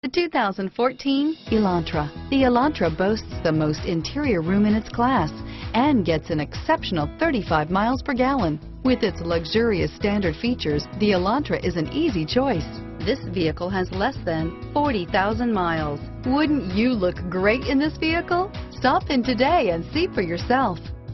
The 2014 Elantra. The Elantra boasts the most interior room in its class and gets an exceptional 35 miles per gallon. With its luxurious standard features, the Elantra is an easy choice. This vehicle has less than 40,000 miles. Wouldn't you look great in this vehicle? Stop in today and see for yourself.